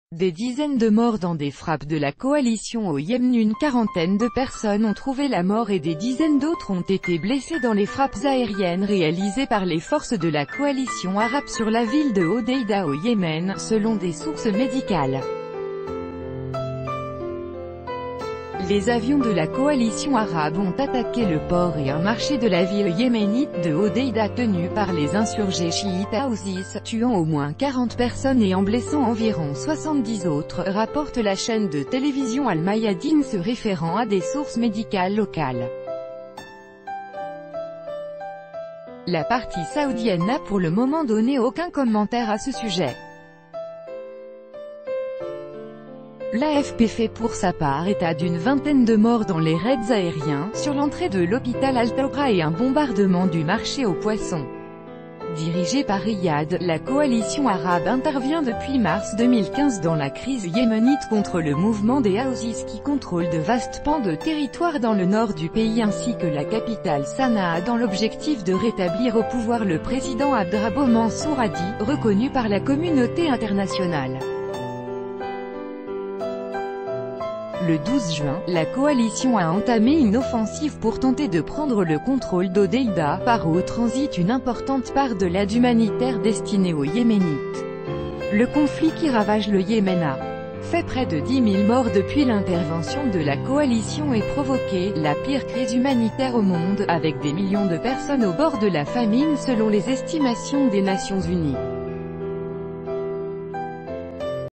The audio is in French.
Des dizaines de morts dans des frappes de la coalition au Yémen. Une quarantaine de personnes ont trouvé la mort et des dizaines d'autres ont été blessées dans les frappes aériennes réalisées par les forces de la coalition arabe sur la ville de Hodeïda au Yémen, selon des sources médicales. Les avions de la coalition arabe ont attaqué le port et un marché de la ville yéménite de Hodeïda tenu par les insurgés chiites Houthis, tuant au moins 40 personnes et en blessant environ 70 autres, rapporte la chaîne de télévision Al-Mayadeen se référant à des sources médicales locales. La partie saoudienne n'a pour le moment donné aucun commentaire à ce sujet. L'AFP fait pour sa part état d'une vingtaine de morts dans les raids aériens, sur l'entrée de l'hôpital Al-Tawra et un bombardement du marché aux poissons. Dirigée par Riyad, la coalition arabe intervient depuis mars 2015 dans la crise yéménite contre le mouvement des Houthis qui contrôle de vastes pans de territoire dans le nord du pays ainsi que la capitale Sanaa dans l'objectif de rétablir au pouvoir le président Abdrabbuh Mansour Hadi, reconnu par la communauté internationale. Le 12 juin, la coalition a entamé une offensive pour tenter de prendre le contrôle d'Hodeïda, par où transite une importante part de l'aide humanitaire destinée aux Yéménites. Le conflit qui ravage le Yémen a fait près de 10 000 morts depuis l'intervention de la coalition et provoqué la pire crise humanitaire au monde, avec des millions de personnes au bord de la famine selon les estimations des Nations Unies.